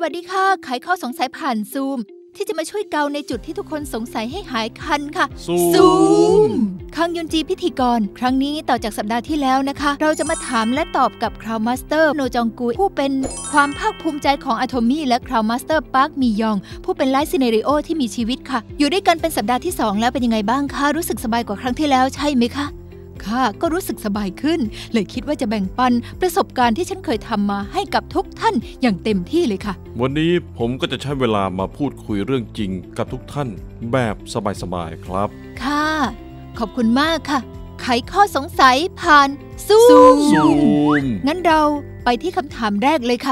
วัสดีค่ะไขข้อสงสัยผ่านซูมที่จะมาช่วยเกาในจุดที่ทุกคนสงสัยให้หายคันค่ะซูมคังยุนจีพิธีกรครั้งนี้ต่อจากสัปดาห์ที่แล้วนะคะเราจะมาถามและตอบกับคราวมาสเตอร์โนจองกุยผู้เป็นความภาคภูมิใจของอะโทมี่และคราวมาสเตอร์ปาร์คมียองผู้เป็นไลฟ์ซีเนริโอที่มีชีวิตค่ะอยู่ด้วยกันเป็นสัปดาห์ที่2แล้วเป็นยังไงบ้างคะรู้สึกสบายกว่าครั้งที่แล้วใช่ไหมคะค่ะก็รู้สึกสบายขึ้นเลยคิดว่าจะแบ่งปันประสบการณ์ที่ฉันเคยทำมาให้กับทุกท่านอย่างเต็มที่เลยค่ะวันนี้ผมก็จะใช้เวลามาพูดคุยเรื่องจริงกับทุกท่านแบบสบายๆครับค่ะขอบคุณมากค่ะไขข้อสงสัยผ่านซูมงั้นเราไปที่คำถามแรกเลยค่ะ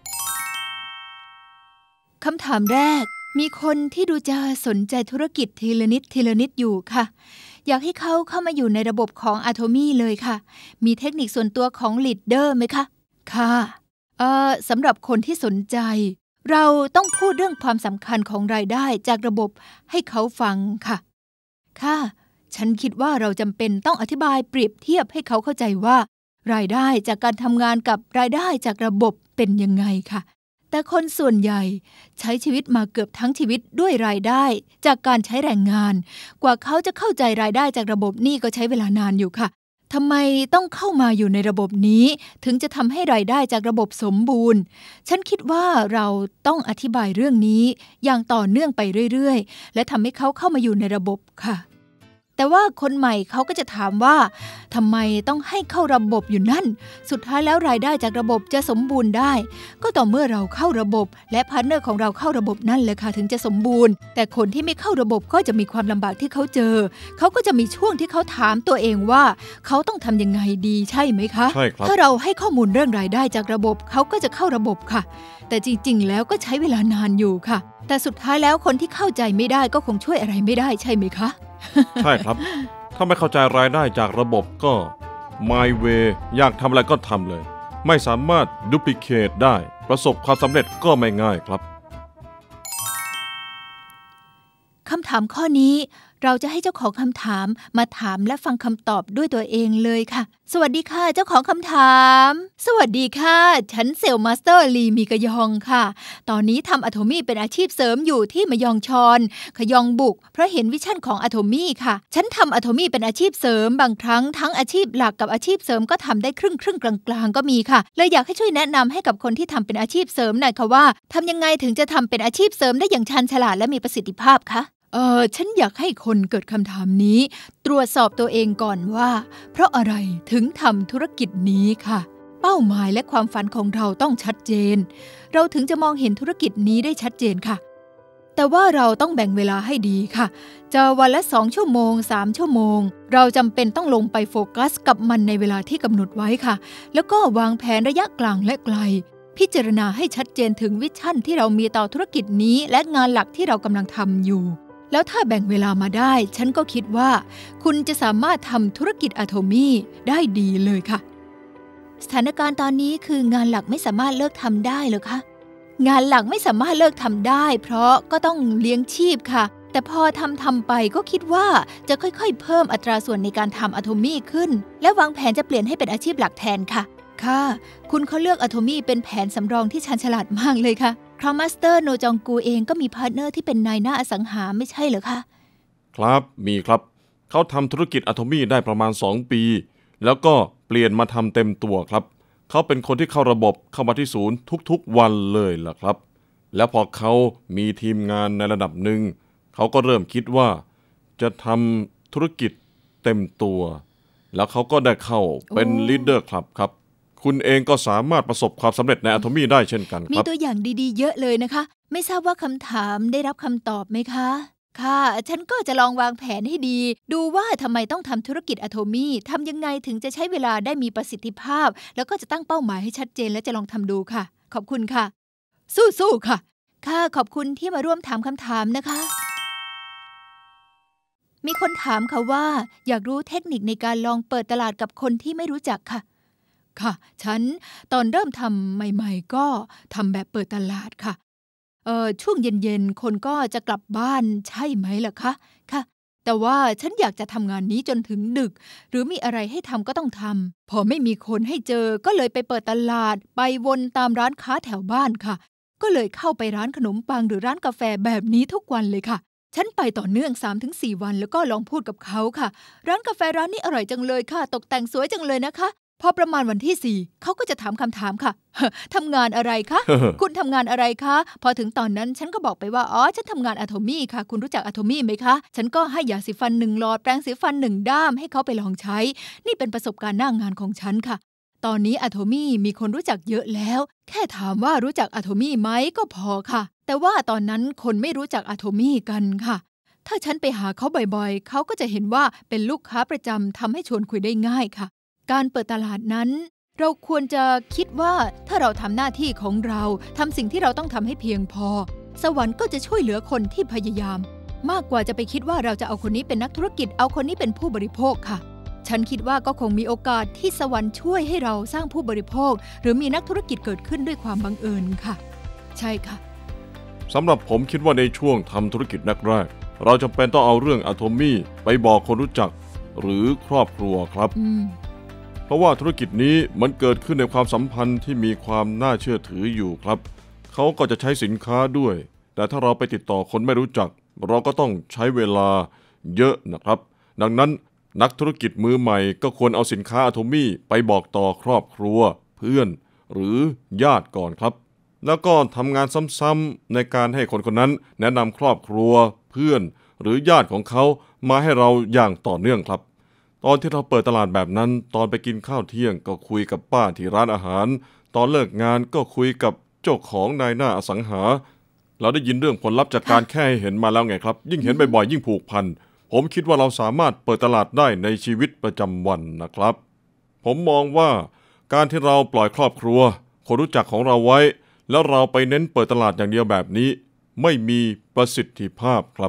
คำถามแรกมีคนที่ดูจะสนใจธุรกิจทีละนิดอยู่ค่ะอยากให้เขาเข้ามาอยู่ในระบบของอะโทมี่เลยค่ะมีเทคนิคส่วนตัวของลีดเดอร์ไหมคะค่ะสำหรับคนที่สนใจเราต้องพูดเรื่องความสำคัญของรายได้จากระบบให้เขาฟังค่ะฉันคิดว่าเราจำเป็นต้องอธิบายเปรียบเทียบให้เขาเข้าใจว่ารายได้จากการทำงานกับรายได้จากระบบเป็นยังไงค่ะแต่คนส่วนใหญ่ใช้ชีวิตมาเกือบทั้งชีวิตด้วยรายได้จากการใช้แรงงานกว่าเขาจะเข้าใจรายได้จากระบบนี่ก็ใช้เวลานานอยู่ค่ะทำไมต้องเข้ามาอยู่ในระบบนี้ถึงจะทำให้รายได้จากระบบสมบูรณ์ฉันคิดว่าเราต้องอธิบายเรื่องนี้อย่างต่อเนื่องไปเรื่อยๆและทำให้เขาเข้ามาอยู่ในระบบค่ะแต่ว่าคนใหม่เขาก็จะถามว่าทำไมต้องให้เข้าระบบอยู่นั่นสุดท้ายแล้วรายได้จากระบบจะสมบูรณ์ได้ก็ต่อเมื่อเราเข้าระบบและพาร์ทเนอร์ของเราเข้าระบบนั่นแหละค่ะถึงจะสมบูรณ์แต่คนที่ไม่เข้าระบบก็จะมีความลำบากที่เขาเจอเขาก็จะมีช่วงที่เขาถามตัวเองว่าเขาต้องทำยังไงดีใช่ไหมคะใช่ครับถ้าเราให้ข้อมูลเรื่องรายได้จากระบบเขาก็จะเข้าระบบค่ะแต่จริงๆแล้วก็ใช้เวลานานอยู่ค่ะแต่สุดท้ายแล้วคนที่เข้าใจไม่ได้ก็คงช่วยอะไรไม่ได้ใช่ไหมคะใช่ครับถ้าไม่เข้าใจรายได้จากระบบก็ My Way อยากทำอะไรก็ทำเลยไม่สามารถ duplicate ได้ประสบความสำเร็จก็ไม่ง่ายครับคำถามข้อนี้เราจะให้เจ้าของคำถามมาถามและฟังคำตอบด้วยตัวเองเลยค่ะสวัสดีค่ะเจ้าของคำถามสวัสดีค่ะฉันเซลมาสเตอร์ลีมีกะยองค่ะตอนนี้ทำอะโทมี่เป็นอาชีพเสริมอยู่ที่มะยองชอนขยองบุกเพราะเห็นวิชั่นของอะโทมี่ค่ะฉันทำอะโทมี่เป็นอาชีพเสริมบางครั้งทั้งอาชีพหลักกับอาชีพเสริมก็ทำได้ครึ่งกลางก็มีค่ะเลยอยากให้ช่วยแนะนำให้กับคนที่ทำเป็นอาชีพเสริมหน่อยค่ะว่าทำยังไงถึงจะทำเป็นอาชีพเสริมได้อย่างชาญฉลาดและมีประสิทธิภาพคะฉันอยากให้คนเกิดคำถามนี้ตรวจสอบตัวเองก่อนว่าเพราะอะไรถึงทำธุรกิจนี้ค่ะเป้าหมายและความฝันของเราต้องชัดเจนเราถึงจะมองเห็นธุรกิจนี้ได้ชัดเจนค่ะแต่ว่าเราต้องแบ่งเวลาให้ดีค่ะจะวันละ2 ชั่วโมง3 ชั่วโมงเราจำเป็นต้องลงไปโฟกัสกับมันในเวลาที่กำหนดไว้ค่ะแล้วก็วางแผนระยะกลางและไกลพิจารณาให้ชัดเจนถึงวิชั่นที่เรามีต่อธุรกิจนี้และงานหลักที่เรากำลังทำอยู่แล้วถ้าแบ่งเวลามาได้ฉันก็คิดว่าคุณจะสามารถทำธุรกิจอะโทมี่ได้ดีเลยค่ะสถานการณ์ตอนนี้คืองานหลักไม่สามารถเลิกทำได้หรอคะงานหลักไม่สามารถเลิกทำได้เพราะก็ต้องเลี้ยงชีพค่ะแต่พอทำไปก็คิดว่าจะค่อยๆเพิ่มอัตราส่วนในการทำอะโทมี่ขึ้นและวางแผนจะเปลี่ยนให้เป็นอาชีพหลักแทนค่ะคุณเขาเลือกอะโทมี่เป็นแผนสำรองที่ชาญฉลาดมากเลยค่ะคราวมาสเตอร์โนจองกูเองก็มีพาร์ทเนอร์ที่เป็นนายหน้าอสังหาไม่ใช่เหรอคะครับมีครับเขาทำธุรกิจอะโทมี่ได้ประมาณ2 ปีแล้วก็เปลี่ยนมาทำเต็มตัวครับเขาเป็นคนที่เข้าระบบเข้ามาที่ศูนย์ทุกๆวันเลยล่ะครับแล้วพอเขามีทีมงานในระดับหนึ่งเขาก็เริ่มคิดว่าจะทำธุรกิจเต็มตัวแล้วเขาก็ได้เข้าเป็นลีดเดอร์คลับครับคุณเองก็สามารถประสบความสำเร็จในอะโทมี่ได้เช่นกันครับมีตัวอย่างดีๆเยอะเลยนะคะไม่ทราบว่าคำถามได้รับคำตอบไหมคะค่ะฉันก็จะลองวางแผนให้ดีดูว่าทำไมต้องทำธุรกิจอะโทมี่ทำยังไงถึงจะใช้เวลาได้มีประสิทธิภาพแล้วก็จะตั้งเป้าหมายให้ชัดเจนและจะลองทำดูค่ะขอบคุณค่ะสู้ๆค่ะขอบคุณที่มาร่วมถามคำถามนะคะมีคนถามค่ะว่าอยากรู้เทคนิคในการลองเปิดตลาดกับคนที่ไม่รู้จักค่ะฉันตอนเริ่มทำใหม่ๆก็ทำแบบเปิดตลาดค่ะช่วงเย็นๆคนก็จะกลับบ้านใช่ไหมล่ะคะค่ะแต่ว่าฉันอยากจะทำงานนี้จนถึงดึกหรือมีอะไรให้ทำก็ต้องทำพอไม่มีคนให้เจอก็เลยไปเปิดตลาดไปวนตามร้านค้าแถวบ้านค่ะก็เลยเข้าไปร้านขนมปังหรือร้านกาแฟแบบนี้ทุกวันเลยค่ะฉันไปต่อเนื่อง 3-4 วันแล้วก็ลองพูดกับเขาค่ะร้านกาแฟร้านนี้อร่อยจังเลยค่ะตกแต่งสวยจังเลยนะคะพอประมาณวันที่ 4เขาก็จะถามคำถามค่ะ ทำงานอะไรคะ คุณทำงานอะไรคะพอถึงตอนนั้นฉันก็บอกไปว่าอ๋อฉันทำงานอะโทมี่ค่ะคุณรู้จักอะโทมี่ไหมคะฉันก็ให้ยาสีฟัน1 หลอดแปรงสีฟัน1 ด้ามให้เขาไปลองใช้นี่เป็นประสบการณ์หน้างานของฉันค่ะตอนนี้อะโทมี่มีคนรู้จักเยอะแล้วแค่ถามว่ารู้จักอะโทมี่ไหมก็พอค่ะแต่ว่าตอนนั้นคนไม่รู้จักอะโทมี่กันค่ะถ้าฉันไปหาเขาบ่อยๆเขาก็จะเห็นว่าเป็นลูกค้าประจำทำให้ชวนคุยได้ง่ายค่ะการเปิดตลาดนั้นเราควรจะคิดว่าถ้าเราทำหน้าที่ของเราทำสิ่งที่เราต้องทำให้เพียงพอสวรรค์ก็จะช่วยเหลือคนที่พยายามมากกว่าจะไปคิดว่าเราจะเอาคนนี้เป็นนักธุรกิจเอาคนนี้เป็นผู้บริโภคค่ะฉันคิดว่าก็คงมีโอกาสที่สวรรค์ช่วยให้เราสร้างผู้บริโภคหรือมีนักธุรกิจเกิดขึ้นด้วยความบังเอิญค่ะใช่ค่ะสำหรับผมคิดว่าในช่วงทำธุรกิจแรกๆเราจำเป็นต้องเอาเรื่องอะโทมี่ไปบอกคนรู้จักหรือครอบครัวครับเพราะว่าธุรกิจนี้มันเกิดขึ้นในความสัมพันธ์ที่มีความน่าเชื่อถืออยู่ครับเขาก็จะใช้สินค้าด้วยแต่ถ้าเราไปติดต่อคนไม่รู้จักเราก็ต้องใช้เวลาเยอะนะครับดังนั้นนักธุรกิจมือใหม่ก็ควรเอาสินค้าอะโทมี่ไปบอกต่อครอบครัวเพื่อนหรือญาติก่อนครับแล้วก็ทำงานซ้ำๆในการให้คนคนนั้นแนะนำครอบครัวเพื่อนหรือญาติของเขามาให้เราอย่างต่อเนื่องครับตอนที่เราเปิดตลาดแบบนั้นตอนไปกินข้าวเที่ยงก็คุยกับป้าที่ร้านอาหารตอนเลิกงานก็คุยกับเจ้าของนายหน้าอสังหาเราได้ยินเรื่องผลลัพธ์จากการแค่ให้เห็นมาแล้วไงครับยิ่งเห็นบ่อยๆยิ่งผูกพันผมคิดว่าเราสามารถเปิดตลาดได้ในชีวิตประจำวันนะครับผมมองว่าการที่เราปล่อยครอบครัวคนรู้จักของเราไว้แล้วเราไปเน้นเปิดตลาดอย่างเดียวแบบนี้ไม่มีประสิทธิภาพครับ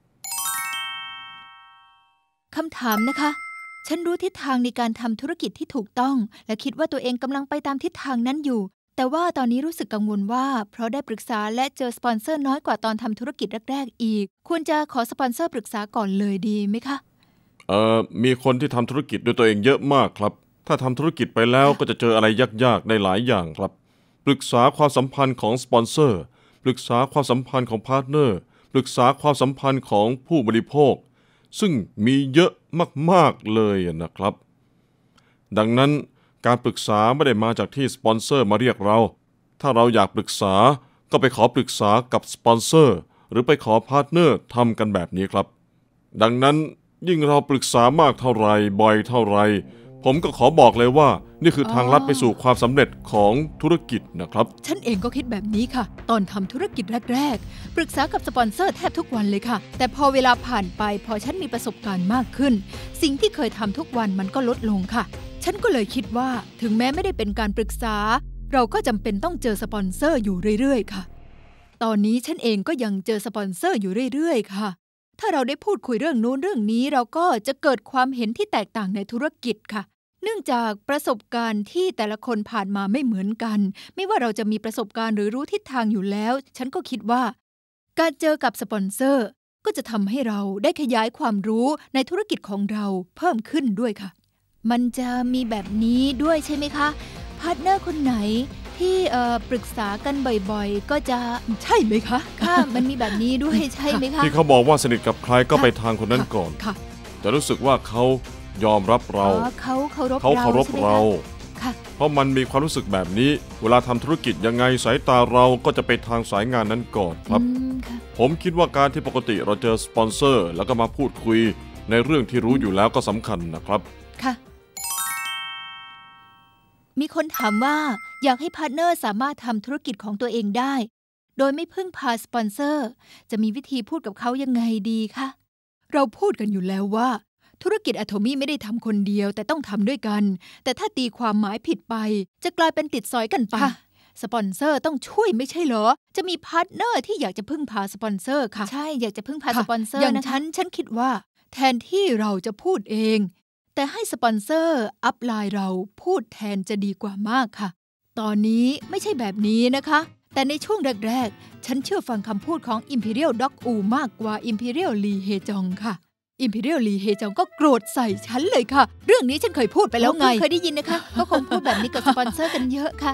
คำถามนะคะฉันรู้ทิศทางในการทำธุรกิจที่ถูกต้องและคิดว่าตัวเองกำลังไปตามทิศทางนั้นอยู่แต่ว่าตอนนี้รู้สึกกังวลว่าเพราะได้ปรึกษาและเจอสปอนเซอร์น้อยกว่าตอนทำธุรกิจแรกๆอีกควรจะขอสปอนเซอร์ปรึกษาก่อนเลยดีไหมคะมีคนที่ทำธุรกิจด้วยตัวเองเยอะมากครับถ้าทำธุรกิจไปแล้วก็จะเจออะไรยากๆได้หลายอย่างครับปรึกษาความสัมพันธ์ของสปอนเซอร์ปรึกษาความสัมพันธ์ของพาร์ทเนอร์ปรึกษาความสัมพันธ์ของผู้บริโภคซึ่งมีเยอะมากๆเลยนะครับดังนั้นการปรึกษาไม่ได้มาจากที่สปอนเซอร์มาเรียกเราถ้าเราอยากปรึกษาก็ไปขอปรึกษากับสปอนเซอร์หรือไปขอพาร์ทเนอร์ทำกันแบบนี้ครับดังนั้นยิ่งเราปรึกษามากเท่าไรบ่อยเท่าไรผมก็ขอบอกเลยว่านี่คือทางลัดไปสู่ความสำเร็จของธุรกิจนะครับฉันเองก็คิดแบบนี้ค่ะตอนทำธุรกิจแรกๆปรึกษากับสปอนเซอร์แทบทุกวันเลยค่ะแต่พอเวลาผ่านไปพอฉันมีประสบการณ์มากขึ้นสิ่งที่เคยทำทุกวันมันก็ลดลงค่ะฉันก็เลยคิดว่าถึงแม้ไม่ได้เป็นการปรึกษาเราก็จำเป็นต้องเจอสปอนเซอร์อยู่เรื่อยๆค่ะตอนนี้ฉันเองก็ยังเจอสปอนเซอร์อยู่เรื่อยๆค่ะถ้าเราได้พูดคุยเรื่องนู้นเรื่องนี้เราก็จะเกิดความเห็นที่แตกต่างในธุรกิจค่ะเนื่องจากประสบการณ์ที่แต่ละคนผ่านมาไม่เหมือนกันไม่ว่าเราจะมีประสบการณ์หรือรู้ทิศทางอยู่แล้วฉันก็คิดว่าการเจอกับสปอนเซอร์ก็จะทำให้เราได้ขยายความรู้ในธุรกิจของเราเพิ่มขึ้นด้วยค่ะมันจะมีแบบนี้ด้วยใช่ไหมคะพาร์ทเนอร์คนไหนที่ปรึกษากันบ่อยๆก็จะใช่ไหมคะค่ะมันมีแบบนี้ด้วยใช่ไหมคะที่เขาบอกว่าสนิทกับใครก็ไปทางคนนั้นก่อนจะรู้สึกว่าเขายอมรับเราเขาเคารพเราเพราะมันมีความรู้สึกแบบนี้เวลาทำธุรกิจยังไงสายตาเราก็จะไปทางสายงานนั้นก่อนครับผมคิดว่าการที่ปกติเราเจอสปอนเซอร์แล้วก็มาพูดคุยในเรื่องที่รู้อยู่แล้วก็สำคัญนะครับค่ะมีคนถามว่าอยากให้พาร์ทเนอร์สามารถทำธุรกิจของตัวเองได้โดยไม่พึ่งพาสปอนเซอร์จะมีวิธีพูดกับเขายังไงดีคะเราพูดกันอยู่แล้วว่าธุรกิจอะโทมี่ไม่ได้ทำคนเดียวแต่ต้องทำด้วยกันแต่ถ้าตีความหมายผิดไปจะกลายเป็นติดสอยกันไปสปอนเซอร์ต้องช่วยไม่ใช่เหรอจะมีพาร์ทเนอร์ที่อยากจะพึ่งพาสปอนเซอร์ค่ะใช่อยากจะพึ่งพาสปอนเซอร์อย่างฉันคิดว่าแทนที่เราจะพูดเองแต่ให้สปอนเซอร์อัพไลน์เราพูดแทนจะดีกว่ามากค่ะตอนนี้ไม่ใช่แบบนี้นะคะแต่ในช่วงแรกๆฉันเชื่อฟังคำพูดของ Imperial Dog U มากกว่า Imperial Lee Hae-jong ค่ะ Imperial Lee Hae-jong ก็โกรธใส่ฉันเลยค่ะเรื่องนี้ฉันเคยพูดไปแล้วไงเคยได้ยินนะคะก็คงพูดแบบนี้กับสปอนเซอร์กันเยอะค่ะ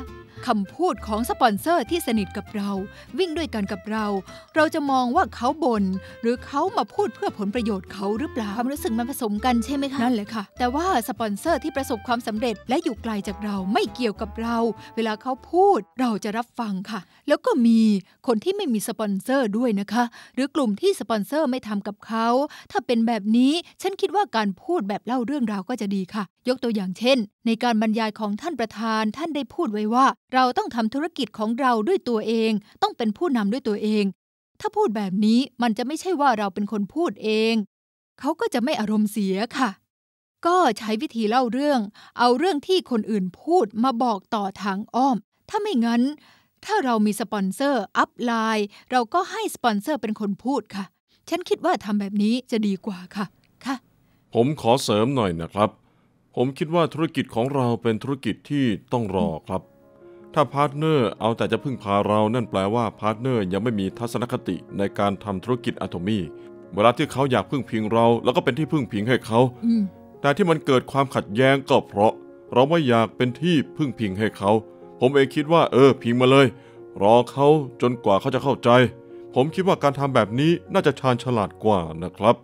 คำพูดของสปอนเซอร์ที่สนิทกับเราวิ่งด้วยกันกับเราจะมองว่าเขาบ่นหรือเขามาพูดเพื่อผลประโยชน์เขาหรือเปล่าความรู้สึกมันผสมกันใช่ไหมคะนั่นแหละค่ะแต่ว่าสปอนเซอร์ที่ประสบความสำเร็จและอยู่ไกลจากเราไม่เกี่ยวกับเราเวลาเขาพูดเราจะรับฟังค่ะแล้วก็มีคนที่ไม่มีสปอนเซอร์ด้วยนะคะหรือกลุ่มที่สปอนเซอร์ไม่ทำกับเขาถ้าเป็นแบบนี้ฉันคิดว่าการพูดแบบเล่าเรื่องราวก็จะดีค่ะยกตัวอย่างเช่นในการบรรยายของท่านประธานท่านได้พูดไว้ว่าเราต้องทำธุรกิจของเราด้วยตัวเองต้องเป็นผู้นำด้วยตัวเองถ้าพูดแบบนี้มันจะไม่ใช่ว่าเราเป็นคนพูดเองเขาก็จะไม่อารมณ์เสียค่ะก็ใช้วิธีเล่าเรื่องเอาเรื่องที่คนอื่นพูดมาบอกต่อทางอ้อมถ้าไม่งั้นถ้าเรามีสปอนเซอร์อัพไลน์เราก็ให้สปอนเซอร์เป็นคนพูดค่ะฉันคิดว่าทำแบบนี้จะดีกว่าค่ะผมขอเสริมหน่อยนะครับผมคิดว่าธุรกิจของเราเป็นธุรกิจที่ต้องรอครับถ้าพาร์ทเนอร์เอาแต่จะพึ่งพาเรานั่นแปลว่าพาร์ทเนอร์ยังไม่มีทัศนคติในการทำธุรกิจอะโทมี่เวลาที่เขาอยากพึ่งพิงเราแล้วก็เป็นที่พึ่งพิงให้เขาแต่ที่มันเกิดความขัดแย้งก็เพราะเราไม่อยากเป็นที่พึ่งพิงให้เขาผมเองคิดว่าพิงมาเลยรอเขาจนกว่าเขาจะเข้าใจผมคิดว่าการทำแบบนี้น่าจะชาญฉลาดกว่านะครับ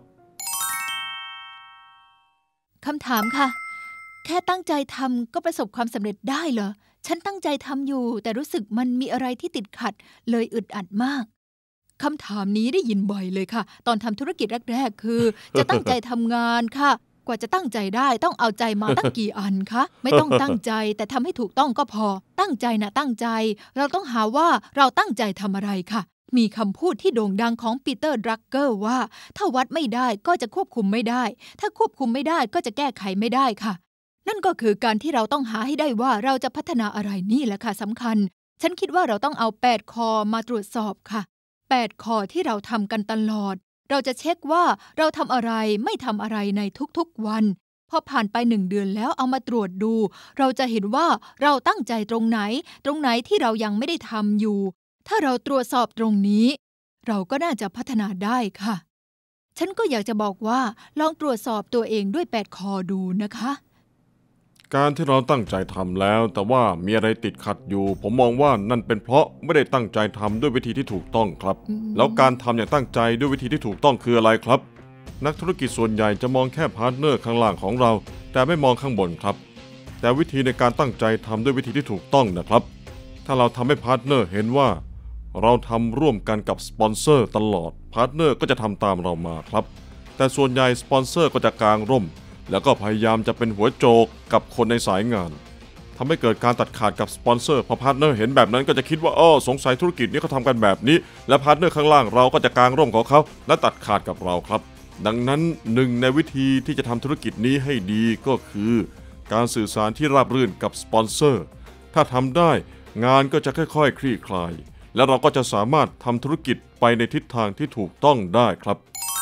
คำถามค่ะแค่ตั้งใจทำก็ประสบความสำเร็จได้เหรอฉันตั้งใจทำอยู่แต่รู้สึกมันมีอะไรที่ติดขัดเลยอึดอัดมากคำถามนี้ได้ยินบ่อยเลยค่ะตอนทำธุรกิจแรกๆคือจะตั้งใจทำงานค่ะกว่าจะตั้งใจได้ต้องเอาใจมาตั้งกี่อันคะไม่ต้องตั้งใจแต่ทำให้ถูกต้องก็พอตั้งใจนะตั้งใจเราต้องหาว่าเราตั้งใจทำอะไรค่ะมีคำพูดที่โด่งดังของปีเตอร์ ดรักเกอร์ว่าถ้าวัดไม่ได้ก็จะควบคุมไม่ได้ถ้าควบคุมไม่ได้ก็จะแก้ไขไม่ได้ค่ะนั่นก็คือการที่เราต้องหาให้ได้ว่าเราจะพัฒนาอะไรนี่แหละค่ะสำคัญฉันคิดว่าเราต้องเอา8ข้อมาตรวจสอบค่ะ8ข้อที่เราทำกันตลอดเราจะเช็คว่าเราทำอะไรไม่ทำอะไรในทุกๆวันพอผ่านไป1 เดือนแล้วเอามาตรวจดูเราจะเห็นว่าเราตั้งใจตรงไหนที่เรายังไม่ได้ทำอยู่ถ้าเราตรวจสอบตรงนี้เราก็น่าจะพัฒนาได้ค่ะฉันก็อยากจะบอกว่าลองตรวจสอบตัวเองด้วย8ข้อดูนะคะการที่เราตั้งใจทำแล้วแต่ว่ามีอะไรติดขัดอยู่ผมมองว่านั่นเป็นเพราะไม่ได้ตั้งใจทำด้วยวิธีที่ถูกต้องครับแล้วการทำอย่างตั้งใจด้วยวิธีที่ถูกต้องคืออะไรครับนักธุรกิจส่วนใหญ่จะมองแค่พาร์ทเนอร์ข้างล่างของเราแต่ไม่มองข้างบนครับแต่วิธีในการตั้งใจทำด้วยวิธีที่ถูกต้องนะครับถ้าเราทำให้พาร์ทเนอร์เห็นว่าเราทำร่วมกันกับสปอนเซอร์ตลอดพาร์ทเนอร์ก็จะทำตามเรามาครับแต่ส่วนใหญ่สปอนเซอร์ก็จะกางร่มแล้วก็พยายามจะเป็นหัวโจกกับคนในสายงานทำให้เกิดการตัดขาดกับสปอนเซอร์พอพาร์ทเนอร์เห็นแบบนั้นก็จะคิดว่าสงสัยธุรกิจนี้เขาทำกันแบบนี้และพาร์ทเนอร์ข้างล่างเราก็จะกางร่มของเขาและตัดขาดกับเราครับดังนั้นหนึ่งในวิธีที่จะทำธุรกิจนี้ให้ดีก็คือการสื่อสารที่ราบรื่นกับสปอนเซอร์ถ้าทำได้งานก็จะค่อยๆคลี่คลายและเราก็จะสามารถทำธุรกิจไปในทิศทางที่ถูกต้องได้ครับ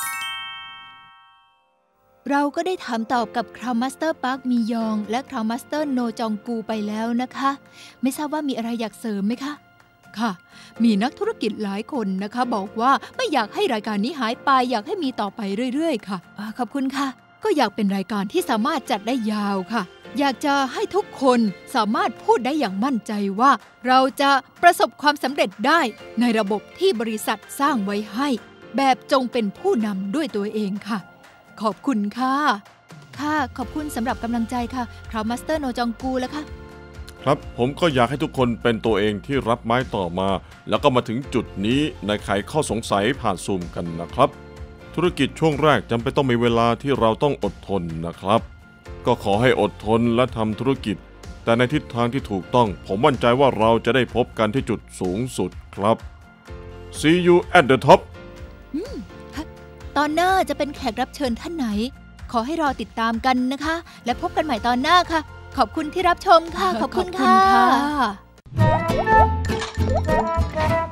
เราก็ได้ถามตอบกับคราวมาสเตอร์ปาร์คมียองและคราวมาสเตอร์โนจองกูไปแล้วนะคะไม่ทราบว่ามีอะไรอยากเสริมไหมคะค่ะมีนักธุรกิจหลายคนนะคะบอกว่าไม่อยากให้รายการนี้หายไปอยากให้มีต่อไปเรื่อยๆค่ะขอบคุณค่ะก็อยากเป็นรายการที่สามารถจัดได้ยาวค่ะอยากจะให้ทุกคนสามารถพูดได้อย่างมั่นใจว่าเราจะประสบความสำเร็จได้ในระบบที่บริษัทสร้างไว้ให้แบบจงเป็นผู้นำด้วยตัวเองค่ะขอบคุณค่ะขอบคุณสำหรับกำลังใจค่ะคราวมาสเตอร์โนจองกูแล้วค่ะครับผมก็อยากให้ทุกคนเป็นตัวเองที่รับไม้ต่อมาแล้วก็มาถึงจุดนี้ในไขข้อสงสัยผ่านซูมกันนะครับธุรกิจช่วงแรกจำเป็นต้องมีเวลาที่เราต้องอดทนนะครับก็ขอให้อดทนและทำธุรกิจแต่ในทิศทางที่ถูกต้องผมมั่นใจว่าเราจะได้พบกันที่จุดสูงสุดครับ See you at the top ตอนหน้าจะเป็นแขกรับเชิญท่านไหนขอให้รอติดตามกันนะคะและพบกันใหม่ตอนหน้าค่ะขอบคุณที่รับชมค่ะขอบคุณค่ะ